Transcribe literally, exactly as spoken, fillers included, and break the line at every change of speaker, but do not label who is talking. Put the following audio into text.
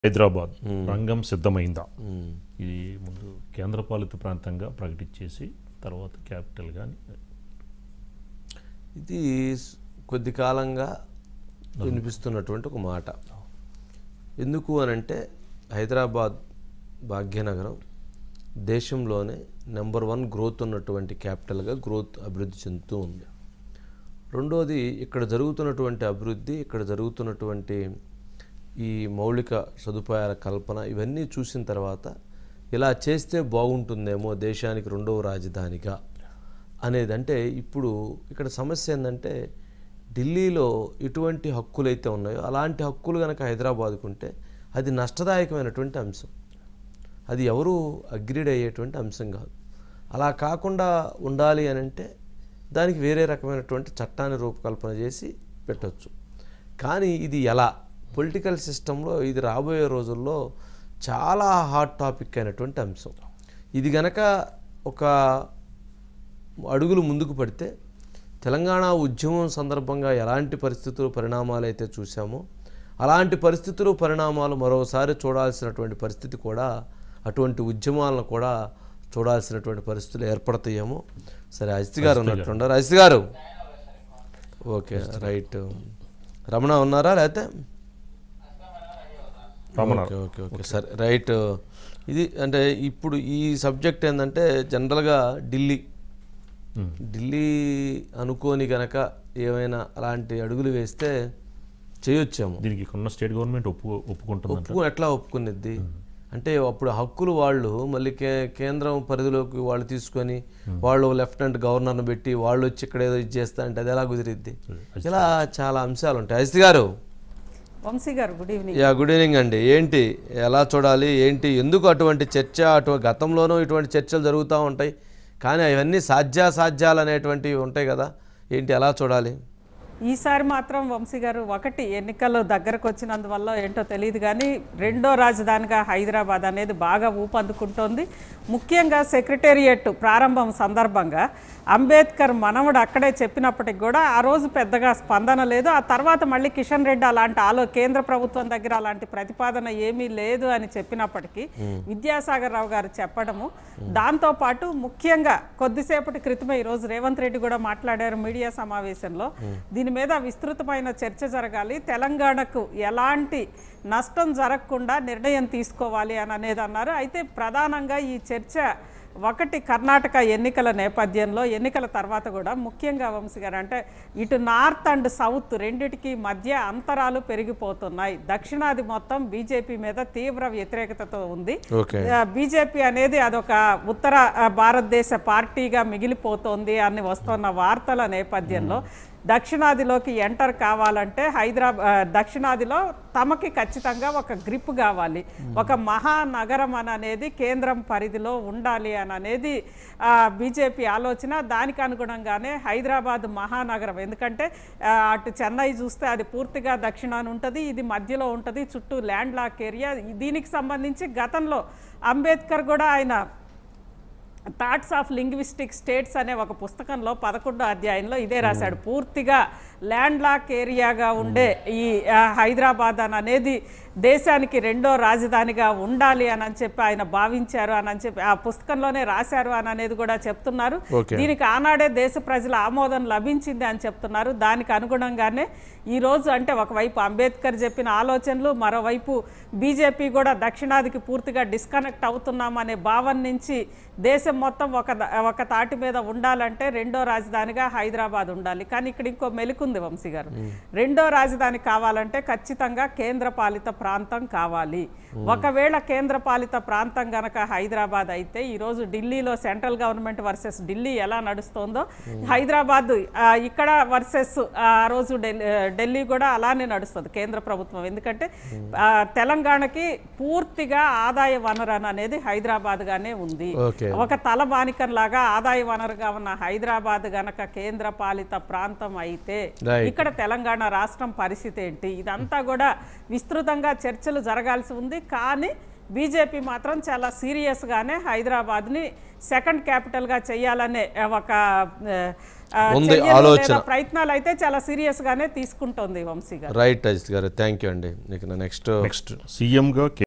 హైదరాబాద్ రంగం సిద్ధమైందా? ఇది ముందు కేంద్రపాలిత ప్రాంతంగా ప్రకటించేసి తర్వాత క్యాపిటల్ కానీ
ఇది కొద్ది కాలంగా వినిపిస్తున్నటువంటి ఒక మాట. ఎందుకు అనంటే హైదరాబాద్ భాగ్యనగరం దేశంలోనే నెంబర్ వన్ గ్రోత్ ఉన్నటువంటి క్యాపిటల్గా గ్రోత్ అభివృద్ధి చెందుతూ ఉంది. రెండోది, ఇక్కడ జరుగుతున్నటువంటి అభివృద్ధి, ఇక్కడ జరుగుతున్నటువంటి ఈ మౌలిక సదుపాయాల కల్పన ఇవన్నీ చూసిన తర్వాత ఇలా చేస్తే బాగుంటుందేమో దేశానికి రెండవ రాజధానిగా అనేది. అంటే ఇప్పుడు ఇక్కడ సమస్య ఏంటంటే ఢిల్లీలో ఎటువంటి హక్కులు అయితే ఉన్నాయో అలాంటి హక్కులు కనుక హైదరాబాద్కు ఉంటే అది నష్టదాయకమైనటువంటి అంశం. అది ఎవరు అగ్రీడ్ అయ్యేటువంటి అంశం కాదు. అలా కాకుండా ఉండాలి అని అంటే దానికి వేరే రకమైనటువంటి చట్టాన్ని రూపకల్పన చేసి పెట్టవచ్చు. కానీ ఇది ఎలా పొలిటికల్ సిస్టంలో ఇది రాబోయే రోజుల్లో చాలా హాట్ టాపిక్ అయినటువంటి అంశం. ఇది గనక ఒక అడుగులు ముందుకు పడితే తెలంగాణ ఉద్యమం సందర్భంగా ఎలాంటి పరిస్థితులు పరిణామాలు అయితే చూసామో అలాంటి పరిస్థితులు పరిణామాలు మరోసారి చూడాల్సినటువంటి పరిస్థితి కూడా, అటువంటి ఉద్యమాలను కూడా చూడాల్సినటువంటి పరిస్థితులు ఏర్పడతాయేమో. సరే, అజిత్ గారు ఉన్నట్లున్నారు. అజిత్ గారు ఓకే, రైట్. రమణ ఉన్నారా? లేకపోతే ఓకే ఓకే ఓకే సరే, రైట్. ఇది అంటే ఇప్పుడు ఈ సబ్జెక్ట్ ఏంటంటే జనరల్గా ఢిల్లీ ఢిల్లీ అనుకోని కనుక ఏమైనా అలాంటి అడుగులు వేస్తే చేయొచ్చాము.
దీనికి ఉన్న స్టేట్ గవర్నమెంట్ ఒప్పు ఒప్పుకుంటుంది.
ఒప్పుకు ఎట్లా ఒప్పుకునేది అంటే అప్పుడు హక్కులు వాళ్ళు మళ్ళీ కే కేంద్రం పరిధిలోకి వాళ్ళు తీసుకొని వాళ్ళు లెఫ్టినెంట్ గవర్నర్ను పెట్టి వాళ్ళు వచ్చి ఇక్కడ ఏదో ఇది చేస్తా అంటే అది ఎలా కుదిరిద్ది? ఇలా చాలా అంశాలు ఉంటాయి. Ajit garu,
Vamsi garu, good evening.
Yeah, good evening అండి. ఏంటి ఎలా చూడాలి, ఏంటి, ఎందుకు అటువంటి చర్చ, అటు గతంలోనూ ఇటువంటి చర్చలు జరుగుతూ ఉంటాయి కానీ అవన్నీ సాధ్యాసాధ్యాలు అనేటువంటివి ఉంటాయి కదా, ఏంటి ఎలా చూడాలి?
ఈసారి మాత్రం వంశీ గారు, ఒకటి ఎన్నికలు దగ్గరకు వచ్చినందువల్ల ఏంటో తెలియదు కానీ రెండో రాజధానిగా హైదరాబాద్ అనేది బాగా ఊపందుకుంటోంది. ముఖ్యంగా సెక్రటేరియట్ ప్రారంభం సందర్భంగా అంబేద్కర్ మనవడు అక్కడే చెప్పినప్పటికి కూడా ఆ రోజు పెద్దగా స్పందన లేదు. ఆ తర్వాత మళ్ళీ కిషన్ రెడ్డి అలాంటి ఆలో కేంద్ర ప్రభుత్వం దగ్గర అలాంటి ప్రతిపాదన ఏమీ లేదు అని చెప్పినప్పటికీ విద్యాసాగర్ రావు గారు చెప్పడము, దాంతోపాటు ముఖ్యంగా కొద్దిసేపటి క్రితమే ఈరోజు రేవంత్ రెడ్డి కూడా మాట్లాడారు మీడియా సమావేశంలో. దీని మీద విస్తృతమైన చర్చ జరగాలి, తెలంగాణకు ఎలాంటి నష్టం జరగకుండా నిర్ణయం తీసుకోవాలి అని అనేది అన్నారు. అయితే ప్రధానంగా ఈ చర్చ ఒకటి కర్ణాటక ఎన్నికల నేపథ్యంలో, ఎన్నికల తర్వాత కూడా ముఖ్యంగా వంశీ గారు అంటే ఇటు నార్త్ అండ్ సౌత్ రెండిటికి మధ్య అంతరాలు పెరిగిపోతున్నాయి. దక్షిణాది మొత్తం బీజేపీ మీద తీవ్ర వ్యతిరేకతతో ఉంది. బీజేపీ అనేది అదొక ఉత్తర భారతదేశ పార్టీగా మిగిలిపోతోంది అని వస్తున్న వార్తల నేపథ్యంలో దక్షిణాదిలోకి ఎంటర్ కావాలంటే హైదరాబాద్ దక్షిణాదిలో తమకి ఖచ్చితంగా ఒక గ్రిప్ కావాలి, ఒక మహానగరం అని అనేది కేంద్రం పరిధిలో ఉండాలి అని అనేది బీజేపీ ఆలోచన. దానికి అనుగుణంగానే హైదరాబాద్ మహానగరం, ఎందుకంటే అటు చెన్నై చూస్తే అది పూర్తిగా దక్షిణాన ఉంటుంది, ఇది మధ్యలో ఉంటుంది, చుట్టూ ల్యాండ్ లాక్ ఏరియా. దీనికి సంబంధించి గతంలో అంబేద్కర్ కూడా ఆయన థాట్స్ ఆఫ్ లింగ్విస్టిక్ స్టేట్స్ అనే ఒక పుస్తకంలో పదకొండో అధ్యాయంలో ఇదే రాశాడు. పూర్తిగా ల్యాండ్ లాక్ ఏరియాగా ఉండే ఈ హైదరాబాద్ అని అనేది దేశానికి రెండో రాజధానిగా ఉండాలి అని అని చెప్పి ఆయన భావించారు అని అని చెప్పి ఆ పుస్తకంలోనే రాశారు అని అనేది కూడా చెప్తున్నారు. దీనికి ఆనాడే దేశ ప్రజల ఆమోదం లభించింది అని చెప్తున్నారు. దానికి అనుగుణంగానే ఈరోజు అంటే ఒకవైపు అంబేద్కర్ చెప్పిన ఆలోచనలు, మరోవైపు బీజేపీ కూడా దక్షిణాదికి పూర్తిగా డిస్కనెక్ట్ అవుతున్నామనే భావన నుంచి దేశం మొత్తం ఒక ఒక తాటి మీద ఉండాలంటే రెండో రాజధానిగా హైదరాబాద్ ఉండాలి. కానీ ఇక్కడ ఇంకో మెలుకుంది వంశీ గారు, రెండో రాజధాని కావాలంటే ఖచ్చితంగా కేంద్రపాలిత ప్రాంతం కావాలి. ఒకవేళ కేంద్రపాలిత ప్రాంతం గనక హైదరాబాద్ అయితే ఈరోజు ఢిల్లీలో సెంట్రల్ గవర్నమెంట్ వర్సెస్ ఢిల్లీ ఎలా నడుస్తుందో హైదరాబాద్ ఇక్కడ వర్సెస్ ఆ రోజు ఢిల్లీ కూడా అలానే నడుస్తుంది కేంద్ర ప్రభుత్వం. ఎందుకంటే తెలంగాణకి పూర్తిగా ఆదాయ వనరు అనేది హైదరాబాద్ గానే ఉంది. ఒక తలబానికం లాగా ఆదాయ వనరుగా ఉన్న హైదరాబాద్ గనక కేంద్ర పాలిత ప్రాంతం అయితే ఇక్కడ తెలంగాణ రాష్ట్రం పరిస్థితి ఏంటి? ఇదంతా కూడా విస్తృతంగా చర్చలు జరగాల్సి ఉంది. కానీ బీజేపీ మాత్రం చాలా సీరియస్గానే హైదరాబాద్ని సెకండ్ క్యాపిటల్గా చేయాలనే ఒక ప్రయత్నాలు అయితే చాలా సీరియస్గానే తీసుకుంటోంది వంశీ గారు.
Right Ajith garu, thank you అండి. నెక్స్ట్
నెక్స్ట్ సీఎంగా